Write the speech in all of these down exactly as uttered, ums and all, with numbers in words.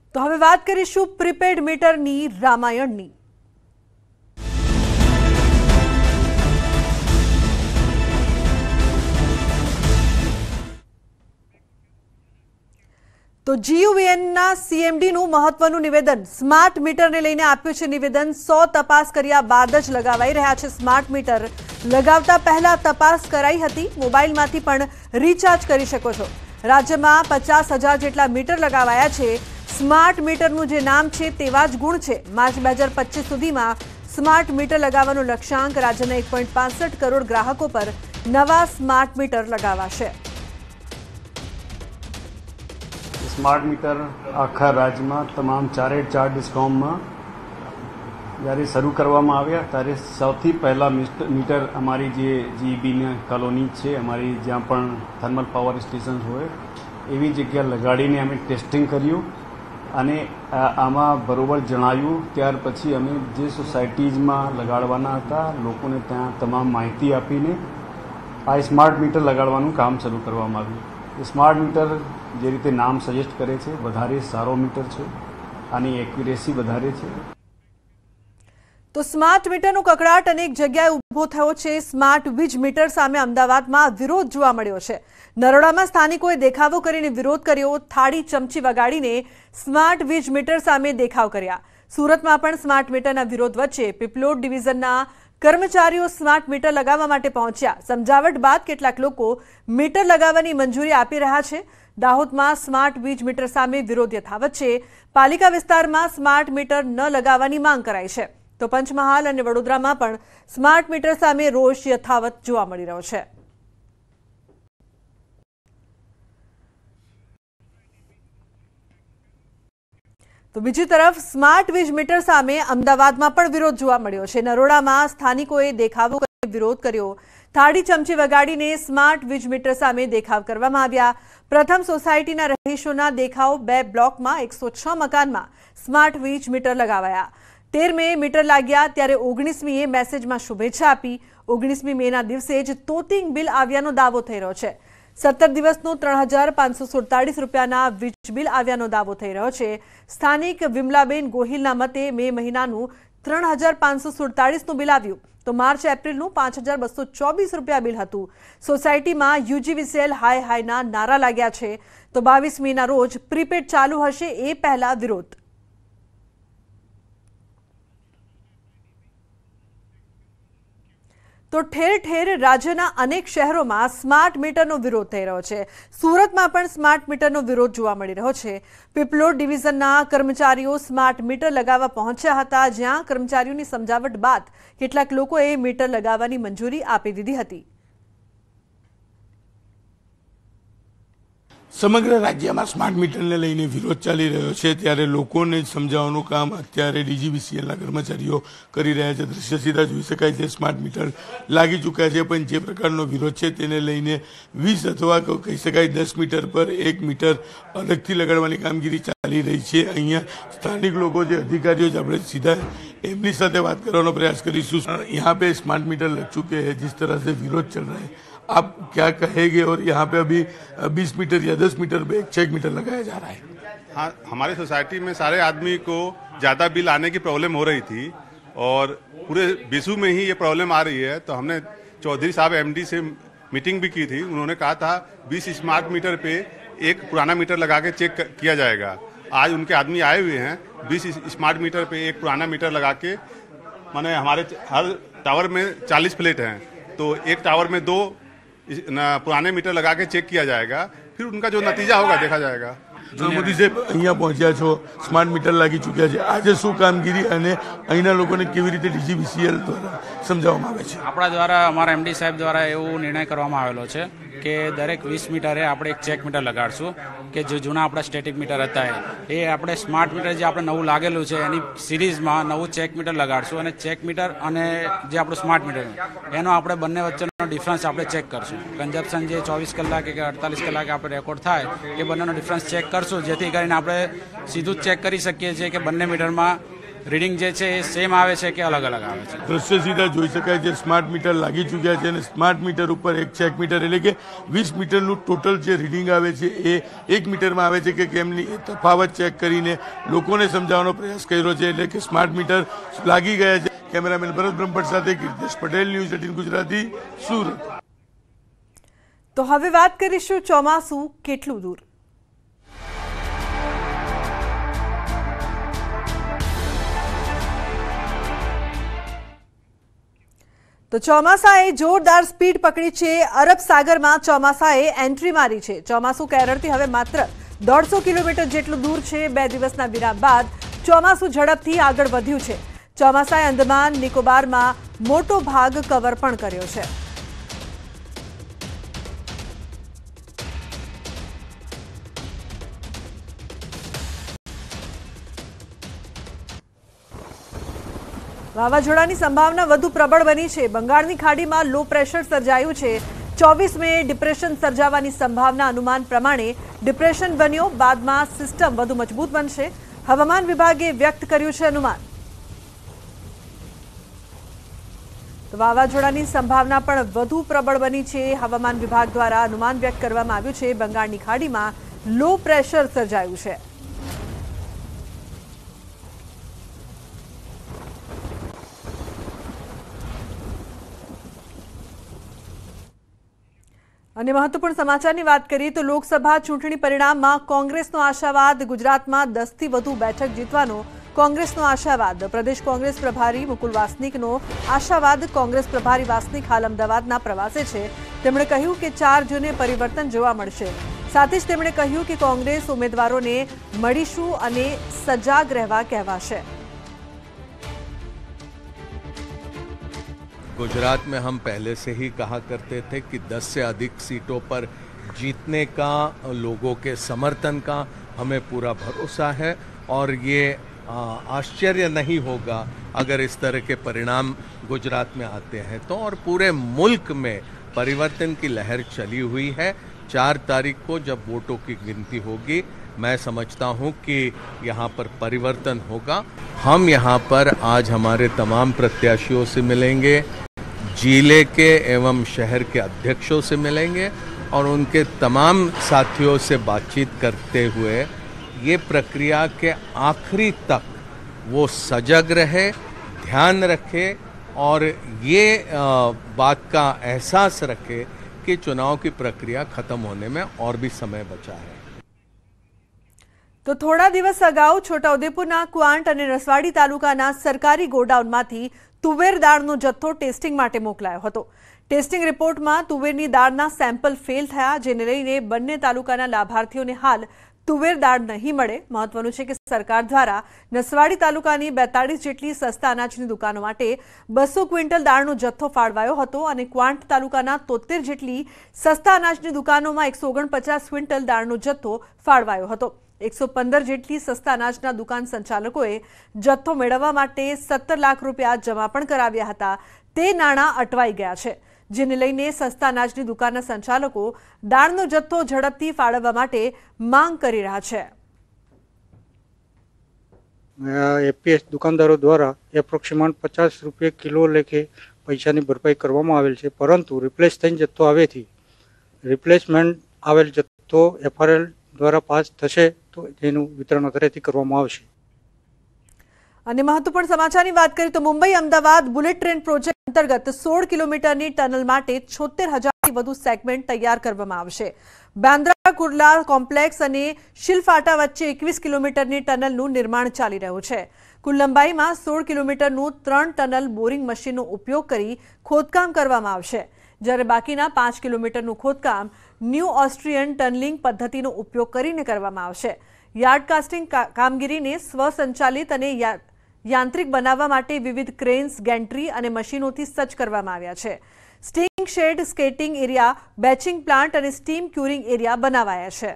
તો હવે વાત કરીશું પ્રીપેડ મીટરની રામાયણની। તો જીયુવીએનના સીએમડીનું મહત્વનું નિવેદન સ્માર્ટ મીટરને લઈને આપ્યું છે નિવેદન। સો તપાસ કર્યા બાદ જ લગાવાઈ રહ્યા છે સ્માર્ટ મીટર। લગાવતા પહેલા તપાસ કરાઈ હતી। મોબાઈલમાંથી પણ રિચાર્જ કરી શકો છો। રાજ્યમાં પચાસ હજાર જેટલા મીટર લગાવાયા છે। સ્માર્ટ મીટરનું જે નામ છે તેવા જ ગુણ છે। માર્ચ બે હજાર પચીસ સુધીમાં સ્માર્ટ મીટર લગાવવાનો લક્ષ્યાંક રાજ્યના એક પોઈન્ટ પાસઠ કરોડ ગ્રાહકો પર નવા સ્માર્ટ મીટર લગાવાશે। स्मार्ट मीटर आखा राज्य में तमाम चारे चार डिस्कॉम में जયારે શરૂ કરવામાં આવ્યા ત્યારે સૌથી પહેલા મીટર અમારી જે જીબીની કોલોની છે અમારી જ્યાં પણ થર્મલ પાવર સ્ટેશન હોય એવી જગ્યા લગાડીને અમે ટેસ્ટિંગ કર્યું અને આમાં બરોબર જણાવ્યું। ત્યાર પછી અમે જે સોસાયટીઝમાં લગાડવાના હતા લોકોને ત્યાં તમામ માહિતી આપીને આ સ્માર્ટ મીટર લગાડવાનું કામ શરૂ કરવામાં આવ્યું। સ્માર્ટ મીટર જે રીતે નામ સજેસ્ટ કરે છે વધારે સારો મીટર છે, આની એક્યુરેસી વધારે છે। તો સ્માર્ટ મીટરનો કકડાટ અનેક જગ્યાએ ઊભો થયો છે। સ્માર્ટ વીજ મીટર સામે અમદાવાદમાં વિરોધ જોવા મળ્યો છે। નરોડામાં સ્થાનિકોએ દેખાવો કરીને વિરોધ કર્યો। થાળી ચમચી વગાડીને સ્માર્ટ વીજ મીટર સામે દેખાવ કર્યા। સુરતમાં પણ સ્માર્ટ મીટરના વિરોધ વચ્ચે પીપલોદ ડિવિઝનના કર્મચારીઓ સ્માર્ટ મીટર લગાવવા માટે પહોંચ્યા। સમજાવટ બાદ કેટલાક લોકો મીટર લગાવવાની મંજૂરી આપી રહ્યા છે। દાહોદમાં સ્માર્ટ વીજ મીટર સામે વિરોધ યથાવત છે। પાલિકા વિસ્તારમાં સ્માર્ટ મીટર ન લગાવવાની માંગ કરાઈ છે। તો પંચમહાલ અને વડોદરામાં પણ સ્માર્ટ મીટર સામે રોષ યથાવત જોવા મળી રહ્યો છે। તો બીજી તરફ સ્માર્ટ વીજ મીટર સામે અમદાવાદમાં પણ વિરોધ જોવા મળ્યો છે। નરોડામાં સ્થાનિકોએ દેખાવો કરી વિરોધ કર્યો। થાળી ચમચી વગાડીને સ્માર્ટ વીજ મીટર સામે દેખાવ કરવામાં આવ્યા। પ્રથમ સોસાયટીના રહીશોના દેખાવ બે બ્લોકમાં એકસો છ મકાનમાં સ્માર્ટ વીજ મીટર લગાવાયા। તેર મે મીટર લાગ્યા ત્યારે ઓગણીસમીએ મેસેજમાં શુભેચ્છા આપી। ઓગણીસમી મેના દિવસે જ તોતિંગ બિલ આવ્યાનો દાવો થઈ રહ્યો છે। સત્તર દિવસનું ત્રણ હજાર પાંચસો સુડતાલીસ રૂપિયાના વીજ બિલ આવ્યાનો દાવો થઈ રહ્યો છે। સ્થાનિક વિમલાબેન ગોહિલના મતે મે મહિનાનું ત્રણ હજાર પાંચસો સુડતાલીસનું બિલ આવ્યું તો માર્ચ એપ્રિલનું પાંચ હજાર બસો ચોવીસ રૂપિયા બિલ હતું। સોસાયટીમાં યુજીવીસીએલ હાય હાયના નારા લાગ્યા છે। તો બાવીસમીના રોજ પ્રીપેડ ચાલુ હશે એ પહેલા વિરોધ। તો ઠેર ઠેર રાજ્યના અનેક શહેરોમાં સ્માર્ટ મીટરનો વિરોધ થઈ રહ્યો છે। સુરતમાં પણ સ્માર્ટ મીટરનો વિરોધ જોવા મળી રહ્યો છે। પીપલોદ ડિવિઝનના કર્મચારીઓ સ્માર્ટ મીટર લગાવવા પહોંચ્યા હતા, જ્યાં કર્મચારીઓની સમજાવટ બાદ કેટલાક લોકોએ મીટર લગાવવાની મંજૂરી આપી દીધી હતી। સમગ્ર રાજ્યમાં સ્માર્ટ મીટરને લઈને વિરોધ ચાલી રહ્યો છે ત્યારે લોકોને સમજાવવાનું કામ અત્યારે ડીજીવીસીએલના કર્મચારીઓ કરી રહ્યા છે। દ્રશ્ય સીધા જોઈ શકાય છે, સ્માર્ટ મીટર લાગી ચૂક્યા છે, પણ જે પ્રકારનો વિરોધ છે તેને લઈને વીસ અથવા કહી શકાય દસ મીટર પર એક મીટર અલગથી લગાડવાની કામગીરી ચાલી રહી છે। અહીંયા સ્થાનિક લોકો જે અધિકારીઓ છે આપણે સીધા એમની સાથે વાત કરવાનો પ્રયાસ કરીશું। यहाँ पे स्मार्ट मीटर लग चुके हैं, जिस तरह से विरोध चल रहा है आप क्या कहेंगे? और यहाँ पे अभी बीस मीटर या दस मीटर पे एक छः मीटर लगाया जा रहा है। हाँ, हमारे सोसाइटी में सारे आदमी को ज़्यादा बिल आने की प्रॉब्लम हो रही थी और पूरे बीसू में ही ये प्रॉब्लम आ रही है। तो हमने चौधरी साहब एमडी से मीटिंग भी की थी। उन्होंने कहा था बीस स्मार्ट मीटर पे एक पुराना मीटर लगा के चेक किया जाएगा। आज उनके आदमी आए हुए हैं, बीस स्मार्ट मीटर पे एक पुराना मीटर लगा के, माने हमारे हर टावर में चालीस फ्लैट हैं तो एक टावर में दो पुराने मीटर लगा के चेक किया जाएगा। फिर उनका जो नतीजा होगा देखा जाएगा। મોદી સાહેબ અહીંયા પહોંચ્યા છો, સ્માર્ટ મીટર લાગી ચૂક્યા છે, આજે શું કામગીરી અને અહીંના લોકોને કેવી રીતે ડીજીવીસીએલ દ્વારા સમજાવવામાં આવે છે? આપણા દ્વારા અમારા એમડી સાહેબ દ્વારા એવું નિર્ણય કરવામાં આવેલો છે કે દરેક વીસ મીટરે આપણે એક ચેક મીટર લગાડશું કે જે જૂના આપણા સ્ટેટિક મીટર હતા એ આપણે સ્માર્ટ મીટર જે આપણે નવું લાગેલું છે એની સિરીઝમાં નવું ચેક મીટર લગાડશું અને ચેક મીટર અને જે આપણું સ્માર્ટ મીટર એનો આપણે બંને વચ્ચેનો ડિફરન્સ આપણે ચેક કરશું। કન્ઝપ્શન જે ચોવીસ કલાકે કે અડતાલીસ કલાકે આપણે રેકોર્ડ થાય એ બંનેનો ડિફરન્સ ચેક કરશું, જેથી કરીને આપણે સીધું જ ચેક કરી શકીએ છીએ કે બંને મીટરમાં રીડિંગ જે છે એ સેમ આવે છે કે અલગ અલગ આવે છે? દ્રશ્ય સીધા જોઈ શકાય છે, સ્માર્ટ મીટર લાગી ચૂક્યા છે અને સ્માર્ટ મીટર ઉપર એક ચેક મીટર એટલે કે વીસ મીટરનું ટોટલ જે રીડિંગ આવે છે એ એક મીટરમાં આવે છે કે કેમની એ તફાવત ચેક કરીને લોકોને સમજાવવાનો પ્રયાસ કર્યો છે, એટલે કે સ્માર્ટ મીટર લાગી ગયા છે। કેમેરામેન ભરત બ્રહ્મભટ્ટ સાથે કીર્તિશ પટેલ, ન્યૂઝ એટીન ગુજરાતી, સુરત। તો હવે વાત કરીશું ચોમાસું કેટલું દૂર। તો ચોમાસાએ જોરદાર સ્પીડ પકડી છે। અરબ સાગરમાં ચોમાસાએ એન્ટ્રી મારી છે। ચોમાસું કેરળથી હવે માત્ર દોઢસો કિલોમીટર જેટલું દૂર છે। બે દિવસના વિરામ બાદ ચોમાસું ઝડપથી આગળ વધ્યું છે। ચોમાસાએ અંદમાન નિકોબારમાં મોટો ભાગ કવર પણ કર્યો છે। વાવાઝોડાની સંભાવના વધુ પ્રબળ બની છે। બંગાળની ખાડીમાં લો પ્રેશર સર્જાયું છે। ચોવીસ મે ડિપ્રેશન સર્જાવાની સંભાવના। અનુમાન પ્રમાણે ડિપ્રેશન બન્યો બાદમાં સિસ્ટમ વધુ મજબૂત બનશે। હવામાન વિભાગે વ્યક્ત કર્યું છે અનુમાન। તો વાવાઝોડાની સંભાવના પણ વધુ પ્રબળ બની છે। હવામાન વિભાગ દ્વારા અનુમાન વ્યક્ત કરવામાં આવ્યું છે। બંગાળની ખાડીમાં લો પ્રેશર સર્જાયું છે। અને મહત્વપૂર્ણ સમાચારની વાત કરીએ તો લોકસભા ચૂંટણી પરિણામમાં કોંગ્રેસનો આશાવાદ। ગુજરાતમાં દસ થી વધુ બેઠક જીતવાનો કોંગ્રેસનો આશાવાદ। પ્રદેશ કોંગ્રેસ પ્રભારી મુકુલ વાસનિકનો આશાવાદ। કોંગ્રેસ પ્રભારી વાસનિક હાલ અમદાવાદના પ્રવાસે છે। તેમણે કહ્યું કે ચાર જૂને પરિવર્તન જોવા મળશે। સાથે જ તેમણે કહ્યું કે કોંગ્રેસ ઉમેદવારોને મળીશું અને સજાગ રહેવા કહેવાશે। गुजरात में हम पहले से ही कहा करते थे कि दस से अधिक सीटों पर जीतने का, लोगों के समर्थन का हमें पूरा भरोसा है और ये आश्चर्य नहीं होगा अगर इस तरह के परिणाम गुजरात में आते हैं तो। और पूरे मुल्क में परिवर्तन की लहर चली हुई है। चार तारीख को जब वोटों की गिनती होगी मैं समझता हूँ कि यहाँ पर परिवर्तन होगा। हम यहाँ पर आज हमारे तमाम प्रत्याशियों से मिलेंगे, जिले के एवं शहर के अध्यक्षों से मिलेंगे और उनके तमाम साथियों से बातचीत करते हुए ये प्रक्रिया के आखिरी तक वो सजग रहे, ध्यान रखे और ये बात का एहसास रखे कि चुनाव की प्रक्रिया खत्म होने में और भी समय बचा है। तो थोड़ा दिवस अगाऊ छोटाउदेपुरना क्वांट અને રસવાડી તાલુકાના સરકારી ગોડાઉનમાંથી તુવેર દાળનો જથ્થો ટેસ્ટિંગ માટે મોકલાયો હતો। ટેસ્ટિંગ રિપોર્ટમાં તુવેરની દાળના સેમ્પલ ફેલ થયા, જેને લઈને બંને તાલુકાના લાભાર્થીઓને હાલ તુવેર દાળ નહીં મળે। મહત્વનું છે કે સરકાર દ્વારા નસવાડી તાલુકાની બેતાળીસ જેટલી સસ્તા અનાજની દુકાનો માટે બસો ક્વિન્ટલ દાળનો જથ્થો ફાળવાયો હતો અને ક્વાંટ તાલુકાના તોતેર જેટલી સસ્તા અનાજની દુકાનોમાં એકસો ઓગણપચાસ ક્વિન્ટલ દાળનો જથ્થો ફાળવાયો હતો। एक सौ पंदर જેટલી સસ્તા અનાજના દુકાન સંચાલકોએ જથ્થો મેળવવા માટે સત્તર લાખ રૂપિયા જમા પણ કરાવ્યા હતા। તે નાણાં અટવાઈ ગયા છે, જેને લઈને સસ્તા અનાજની દુકાનના સંચાલકો દાળનો જથ્થો ઝડપથી ફાળવવા માટે માંગ કરી રહ્યા છે। એપીએસ દુકાનદારો દ્વારા એપ્રોક્સિમેટ પચાસ રૂપિયા કિલો લેખે પૈસાની ભરપાઈ કરવામાં આવેલ છે, પરંતુ રિપ્લેસ થઈને જથ્થો આવેથી રિપ્લેસમેન્ટ આવેલ જથ્થો એફઆરએલ દ્વારા પાસ થશે તો તેનું વિતરણ અત્રેથી કરવામાં આવશે। અને મહત્વપૂર્ણ સમાચારની વાત કરીએ તો Mumbai Ahmedabad bullet train project અંતર્ગત સોળ કિલોમીટરની ટનલ માટે છોતેર હજારથી વધુ સેગમેન્ટ તૈયાર કરવામાં આવશે। બાંદ્રા કુર્લા કોમ્પ્લેક્સ અને શિલફાટા વચ્ચે એકવીસ કિલોમીટરની ટનલનું નિર્માણ ચાલી રહ્યું છે। કુલ લંબાઈમાં સોળ કિલોમીટરનું ત્રણ ટનલ બોરિંગ મશીનનો ઉપયોગ કરી ખોદકામ કરવામાં આવશે, જ્યારે બાકીના પાંચ કિલોમીટરનું ખોદકામ ન્યૂ ઓસ્ટ્રિયન ટનલિંગ પદ્ધતિનો ઉપયોગ કરીને કરવામાં આવશે। યાર્ડ કાસ્ટિંગ કામગીરીને સ્વસંચાલિત અને યાંત્રિક બનાવવા માટે વિવિધ ક્રેન્સ, ગેન્ટ્રી અને મશીનોથી સજ્જ કરવામાં આવ્યા છે। સ્ટિંગ shed, skating area, batching plant અને સ્ટીમ ક્યુરિંગ એરિયા બનાવાયા છે।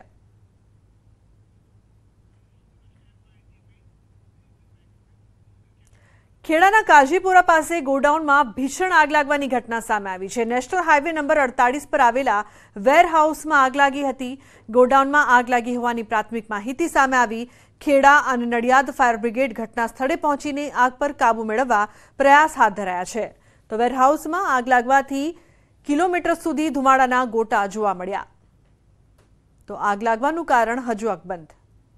ખેડાના કાજીપુરા પાસે ગોડાઉનમાં ભીષણ આગ લાગવાની ઘટના સામે આવી છે। નેશનલ હાઈવે નંબર અડતાલીસ પર આવેલા વેરહાઉસમાં આગ લાગી હતી। ગોડાઉનમાં આગ લાગી હોવાની પ્રાથમિક માહિતી સામે આવી। ખેડા અને નડિયાદ ફાયર બ્રિગેડ ઘટના સ્થળે પહોંચીને આગ પર કાબુ મેળવવા પ્રયાસ હાથ ધરાયા છે. તો વેરહાઉસમાં આગ લાગવાથી કિલોમીટર સુધી ધુમાડાના ગોટા જોવા મળ્યા. તો આગ લાગવાનું કારણ હજુ અકબંધ.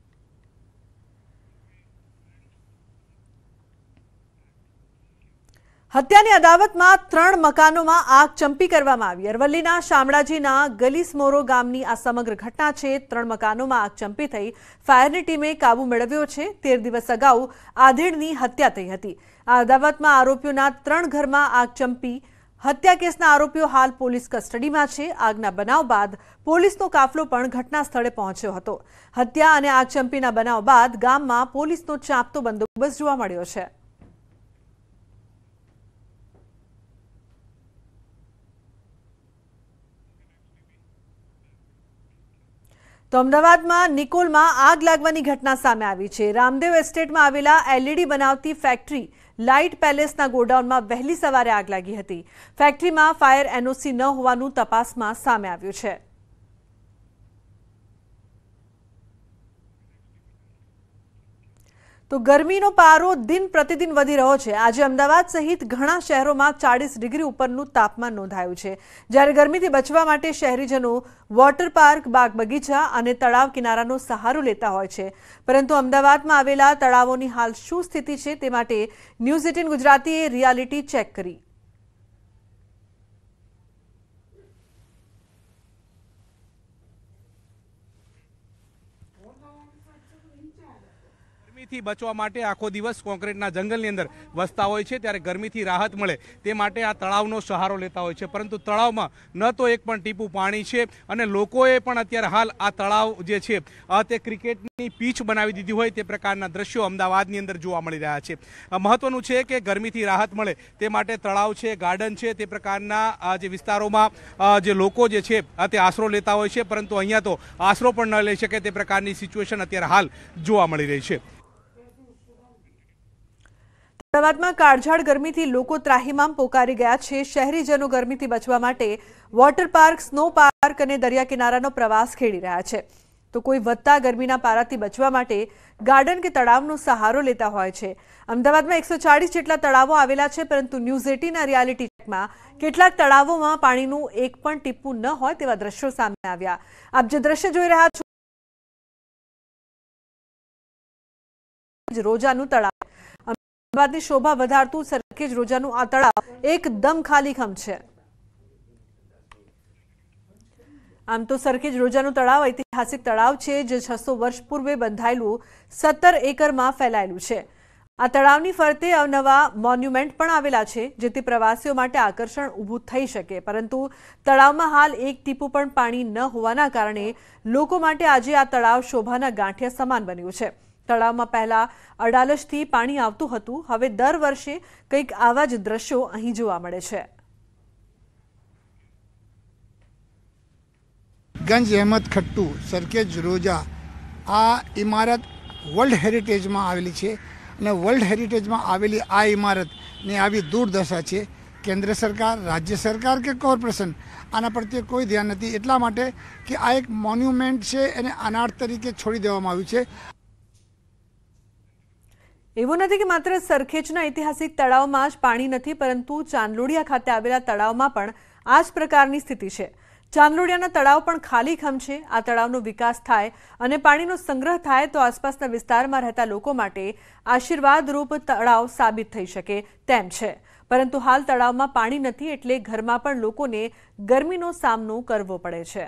હત્યાની અદાવતમાં ત્રણ મકાનોમાં આગ ચંપી કરવામાં આવી. અરવલ્લીના શામળાજીના ગલીસમોરો ગામની આ સમગ્ર ઘટના છે. ત્રણ મકાનોમાં આગ ચંપી થઈ ફાયરની ટીમે કાબુ મેળવ્યો છે. તેર દિવસ અગાઉ આધેડની હત્યા થઈ હતી. આ અદાવતમાં આરોપીઓના ત્રણ ઘરમાં આગ ચંપી હત્યા કેસના આરોપીઓ હાલ પોલીસ કસ્ટડીમાં છે. આગના બનાવ બાદ પોલીસનો કાફલો પણ ઘટના સ્થળે પહોંચ્યો હતો. હત્યા અને આગ ચંપીના બનાવ બાદ ગામમાં પોલીસનો ચાંપતો બંદોબસ્ત જોવા મળ્યો છે. તો અમદાવાદમાં નિકોલમાં આગ લાગવાની ઘટના સામે આવી છે. રામદેવ એસ્ટેટમાં આવેલા એલઈડી બનાવતી ફેક્ટરી લાઇટ પેલેસના ગોડાઉનમાં વહેલી સવારે આગ લાગી હતી. ફેક્ટરીમાં ફાયર એનઓસી ન હોવાનું તપાસમાં સામે આવ્યું છે. તો ગરમીનો પારો દિન પ્રતિદિન વધી રહ્યો છે. આજે અમદાવાદ સહિત ઘણા શહેરોમાં ચાલીસ ડિગ્રી ઉપરનું તાપમાન નોંધાયું છે. જ્યારે ગરમીથી બચવા માટે શહેરીજનો વોટર પાર્ક, બાગ બગીચા અને તળાવ કિનારાનો સહારો લેતા હોય છે. પરંતુ અમદાવાદમાં આવેલા તળાવોની હાલ શું સ્થિતિ છે તે માટે ન્યૂઝ એટીન ગુજરાતીએ રિયાલિટી ચેક કરી. ગરમીથી બચવા માટે આખો દિવસ કોન્ક્રીટના જંગલની અંદર વસતા હોય છે, ત્યારે ગરમીથી રાહત મળે તે માટે આ તળાવનો સહારો લેતા હોય છે. પરંતુ તળાવમાં ન તો એક પણ ટીપું પાણી છે અને લોકોએ પણ અત્યારે હાલ આ તળાવ જે છે તે ક્રિકેટની પીચ બનાવી દીધી હોય તે પ્રકારના દ્રશ્યો અમદાવાદની અંદર જોવા મળી રહ્યા છે. મહત્વનું છે કે ગરમીથી રાહત મળે તે માટે તળાવ છે, ગાર્ડન છે, તે પ્રકારના જે વિસ્તારોમાં જે લોકો જે છે તે આશરો લેતા હોય છે. પરંતુ અહીંયા તો આશરો પણ ન લઈ શકે તે પ્રકારની સિચ્યુએશન અત્યારે હાલ જોવા મળી રહી છે. અમદાવાદમાં કાળઝાળ ગરમીથી લોકો ત્રાહિમામ પોકારી ગયા છે. શહેરીજનો ગરમીથી બચવા માટે વોટર પાર્ક, સ્નો પાર્ક અને દરિયા કિનારાનો પ્રવાસ ખેડી રહ્યા છે. તો કોઈ વધતા ગરમીના પારાથી બચવા માટે ગાર્ડન કે તળાવનો સહારો લેતા હોય છે. અમદાવાદમાં એકસો ચાળીસ જેટલા તળાવો આવેલા છે, પરંતુ ન્યૂઝ એટીનના રિયાલિટી ચેકમાં કેટલાક તળાવોમાં પાણીનું એક પણ ટીપું ન હોય તેવા દ્રશ્યો સામે આવ્યા. આપ જે દ્રશ્ય જોઈ રહ્યા છો રોજાનું તળાવ. અમદાવાદની શોભા વધારતું સરખેજ રોજાનું આ તળાવ એકદમ ખાલીખમ છે. આમ તો સરખેજ રોજાનું તળાવ ઐતિહાસિક તળાવ છે, જે છસો વર્ષ પૂર્વે બંધાયેલું સત્તર એકરમાં ફેલાયેલું છે. આ તળાવની ફરતે અવનવા મોન્યુમેન્ટ પણ આવેલા છે, જેથી પ્રવાસીઓ માટે આકર્ષણ ઊભું થઈ શકે. પરંતુ તળાવમાં હાલ એક ટીપું પણ પાણી ન હોવાના કારણે લોકો માટે આજે આ તળાવ શોભાના ગાંઠિયા સમાન બન્યું છે. તળાવમાં પહેલા અડાલજથી પાણી આવતું હતું, હવે દર વર્ષે કંઈક આવા જ દ્રશ્યો અહીં જોવા મળે છે. ગંજ અહેમદ ખટ્ટુ સરખેજ રોજા આ ઇમારત વર્લ્ડ હેરિટેજમાં આવેલી છે અને વર્લ્ડ હેરિટેજમાં આવેલી આ ઇમારતની આવી દુર્દશા છે. કેન્દ્ર સરકાર, રાજ્ય સરકાર કે કોર્પોરેશન આના પ્રત્યે કોઈ ધ્યાન નથી. એટલા માટે કે આ એક મોન્યુમેન્ટ છે એને અનાથ તરીકે છોડી દેવામાં આવ્યું છે. એવું નથી કે માત્ર સરખેજના ઐતિહાસિક તળાવમાં જ પાણી નથી, પરંતુ ચાંદલોડિયા ખાતે આવેલા તળાવમાં પણ આ જ પ્રકારની સ્થિતિ છે. ચાંદલોડિયાના તળાવ પણ ખાલીખમ છે. આ તળાવનો વિકાસ થાય અને પાણીનો સંગ્રહ થાય તો આસપાસના વિસ્તારમાં રહેતા લોકો માટે આશીર્વાદરૂપ તળાવ સાબિત થઈ શકે તેમ છે. પરંતુ હાલ તળાવમાં પાણી નથી, એટલે ઘરમાં પણ લોકોને ગરમીનો સામનો કરવો પડે છે.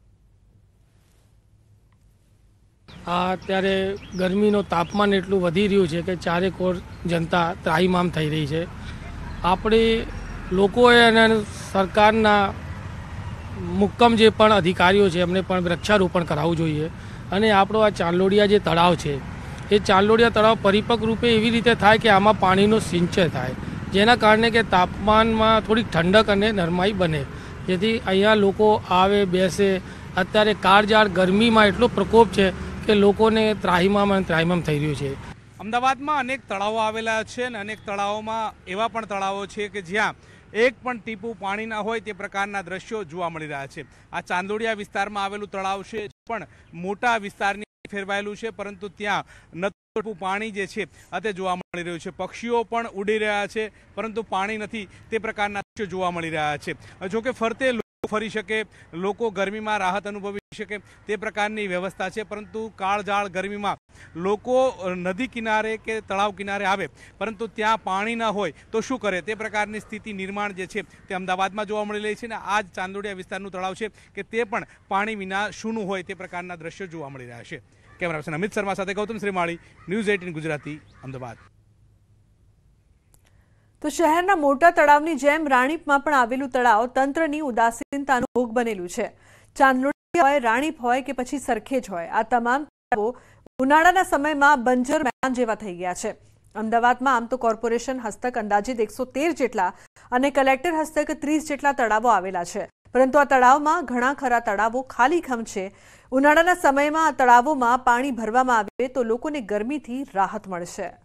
આ અત્યારે ગરમીનું તાપમાન એટલું વધી રહ્યું છે કે ચારેક ઓર જનતા ત્રાહિમામ થઈ રહી છે. આપણે લોકોએ અને સરકારના મુક્કમ જે પણ અધિકારીઓ છે એમને પણ વૃક્ષારોપણ કરાવવું જોઈએ. અને આપણો આ ચાંદલોડિયા જે તળાવ છે એ ચાંદલોડિયા તળાવ પરિપક્વ રૂપે એવી રીતે થાય કે આમાં પાણીનો સિંચય થાય, જેના કારણે કે તાપમાનમાં થોડીક ઠંડક અને નરમાઈ બને, જેથી અહીંયા લોકો આવે બેસે. અત્યારે કાળઝાળ ગરમીમાં એટલો પ્રકોપ છે કે લોકોને ત્રાહિમામ અને ત્રાહિમામ થઈ રહ્યું છે. અમદાવાદમાં અનેક તળાવો આવેલા છે અને અનેક તળાવોમાં એવા પણ તળાવો છે કે જ્યાં એક પણ ટીપું પાણી ના હોય તે પ્રકારના દ્રશ્યો જોવા મળી રહ્યા છે. આ ચાંદોડિયા વિસ્તારમાં આવેલું તળાવ છે, પણ મોટા વિસ્તારની ફેરવાયેલું છે, પરંતુ ત્યાં ન પાણી જે છે તે જોવા મળી રહ્યું છે. પક્ષીઓ પણ ઉડી રહ્યા છે, પરંતુ પાણી નથી તે પ્રકારના દ્રશ્યો જોવા મળી રહ્યા છે. જોકે ફરતે લોકો ફરી શકે, લોકો ગરમીમાં રાહત અનુભવી શકે તે પ્રકારની વ્યવસ્થા છે, પરંતુ કાળઝાળ ગરમીમાં લોકો નદી કિનારે કે તળાવ કિનારે આવે પરંતુ ત્યાં પાણી ન હોય તો શું કરે તે પ્રકારની સ્થિતિ નિર્માણ જે છે તે અમદાવાદમાં જોવા મળી રહી છે. અને આ જ ચાંદોડિયા વિસ્તારનું તળાવ છે કે તે પણ પાણી વિના શૂનું હોય તે પ્રકારના દ્રશ્યો જોવા મળી રહ્યા છે. કેમેરા પર્સન અમિત શર્મા સાથે ગૌતમ શ્રીમાળી, ન્યૂઝ અઠ્ઠાવીસ ગુજરાતી, અમદાવાદ. તો શહેરના મોટા તળાવની જેમ રાણીપમાં પણ આવેલું તળાવ તંત્રની ઉદાસીનતાનો ભોગ બનેલું છે. ચાંદલોડિયા હોય, રાણીપ હોય કે પછી સરખેજ હોય, આ તમામ તળાવો ઉનાળાના સમયમાં બંજર મેદાન જેવા થઈ ગયા છે. અમદાવાદમાં આમ તો કોર્પોરેશન હસ્તક અંદાજિત એકસો તેર જેટલા અને કલેક્ટર હસ્તક ત્રીસ જેટલા તળાવો આવેલા છે, પરંતુ આ તળાવમાં ઘણા ખરા તળાવો ખાલીખમ છે. ઉનાળાના સમયમાં આ તળાવોમાં પાણી ભરવામાં આવે તો લોકોને ગરમીથી રાહત મળશે.